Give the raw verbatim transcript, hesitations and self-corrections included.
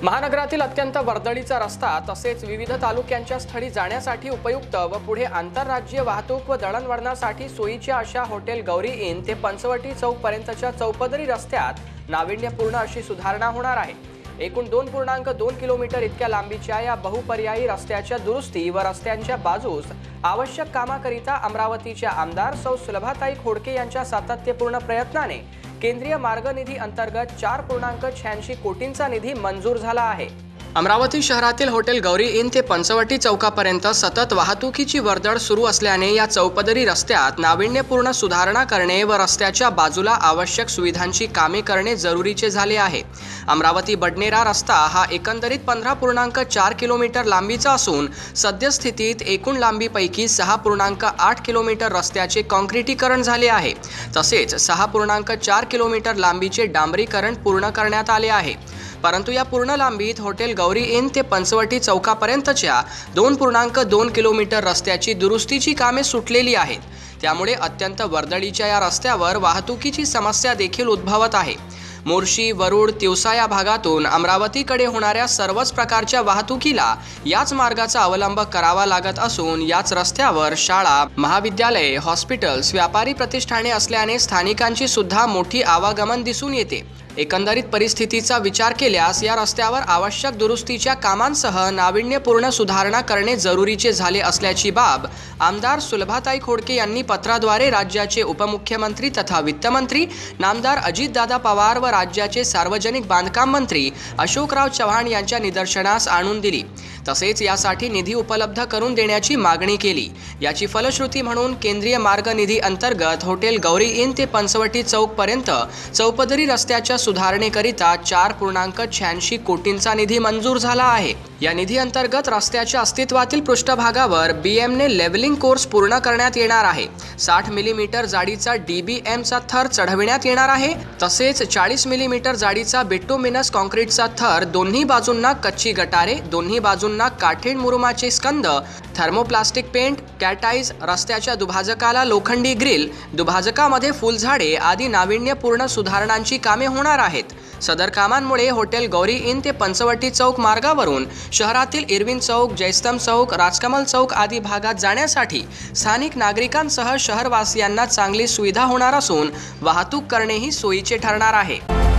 महानगरातील अत्यंत वर्दळीचा रस्ता तसेच विविध तालुक्यांच्या स्थळी जाण्यासाठी उपयुक्त व पुढे आंतरराज्यीय वाहतूक व दळणवळणासाठी सोयीच्या अशा हॉटेल गौरी इन ते पंचवटी चौक पर्यंतच्या चौपदरी रस्त्यात नाविन्यपूर्ण अशी सुधारणा होणार आहे। एकूण दोन पूर्णांक दोन किलोमीटर इतक्या लांबीच्या या बहुपर्यायी रस्त्याच्या दुरुस्ती व रस्त्यांच्या बाजूस आवश्यक कामाकरिता अमरावतीच्या आमदार सौ सुलभाताई खोडके यांच्या सातत्यपूर्ण प्रयत्नाने केंद्रीय मार्ग निधी अंतर्गत चार पूर्णांक शहाऐंशी कोटींचा निधी मंजूर झाला आहे। अमरावती शहरातील हॉटेल गौरी इन ते पंचवटी चौकापर्यंत सतत वाहतुकीची वर्दळ सुरू असल्याने या चौपदरी रस्त्यात नाविन्यपूर्ण सुधारणा करणे व रस्त्याच्या बाजूला आवश्यक सुविधांची कामे करणे जरुरीचे झाले आहे। अमरावती बडनेरा रस्ता हा एकंदरीत पंधरा पूर्णांक चार किलोमीटर लांबीचा असून सद्यस्थितीत एकूण लांबीपैकी सहा पूर्णांक आठ किलोमीटर रस्त्याचे काँक्रिटीकरण झाले आहे। तसेच सहा पूर्णांक चार किलोमीटर लांबीचे डांबरीकरण पूर्ण करण्यात आले आहे। परंतु या पूर्ण लांबीत हॉटेल गौरी इन ते पंचवटी चौकापर्यंतच्या दोन पूर्णांक दोन किलोमीटर रस्त्याची दुरुस्तीची कामे सुटलेली आहेत। त्यामुळे अत्यंत वर्दळीच्या या रस्त्यावर वाहतुकीची समस्या देखील उद्भवत आहे। मोर्शी, वरुड, तिवसा या भागातून अमरावतीकडे होणाऱ्या सर्वच प्रकारच्या वाहतुकीला याच मार्गाचा अवलंब करावा लागत असून याच रस्त्यावर शाळा, महाविद्यालये, हॉस्पिटल्स, व्यापारी प्रतिष्ठाने असल्याने स्थानिकांची सुद्धा मोठी आवागमन दिसून येते। एकंदरीत परिस्थितीचा विचार केल्यास या रस्त्यावर आवश्यक दुरुस्तीच्या कामांसह नाविन्यपूर्ण सुधारणा करणे जरुरीचे झाले असल्याची बाब आमदार सुलभाताई खोडके यांनी पत्राद्वारे राज्याचे उपमुख्यमंत्री तथा वित्तमंत्री नामदार अजितदादा पवार व राज्याचे सार्वजनिक बांधकाम मंत्री अशोकराव चव्हाण यांच्या निदर्शनास आणून दिली। तसेच यासाठी निधी उपलब्ध करून देण्याची मागणी केली। याची फलश्रुती म्हणून केंद्रीय मार्ग निधी अंतर्गत हॉटेल गौरी इन ते पंचवटी चौक पर्यंत चौपदरी रस्त्याच्या सुधारणेकरिता चार पूर्णांक शहाऐंशी कोटींचा निधी मंजूर झाला आहे। या निधी अंतर्गत रस्त्याच्या अस्तित्वातील पृष्ठभागावर बीएमने लेवलिंग कोर्स पूर्ण करण्यात येणार आहे। साठ मिलीमीटर जाडीचा डीबीएमचा थर चढविण्यात येणार आहे। तसेच चाळीस मिलीमीटर जाडीचा बिटुमिनस कॉन्क्रीटचा थर, दोन्ही बाजूंना कच्ची गटारे, दोन्ही बाजूंना काठीण मुरुमाचे स्कंद, थर्मोप्लास्टिक पेंट, कॅटाईज, रस्त्याच्या दुभाजकाला लोखंडी ग्रिल, दुभाजकामध्ये फुलझाडे आदी नाविन्यपूर्ण सुधारणांची कामे होणार आहेत। सदर कामांमुळे हॉटेल गौरी इन ते पंचवटी चौक मार्गावरून शहरातील इरविन चौक, जयस्तंभ चौक, राजकमल चौक आदी भागात जाण्यासाठी स्थानिक नागरिकांसह शहरवासियांना चांगली सुविधा होणार असून वाहतूक करणेही सोयीचे ठरणार आहे।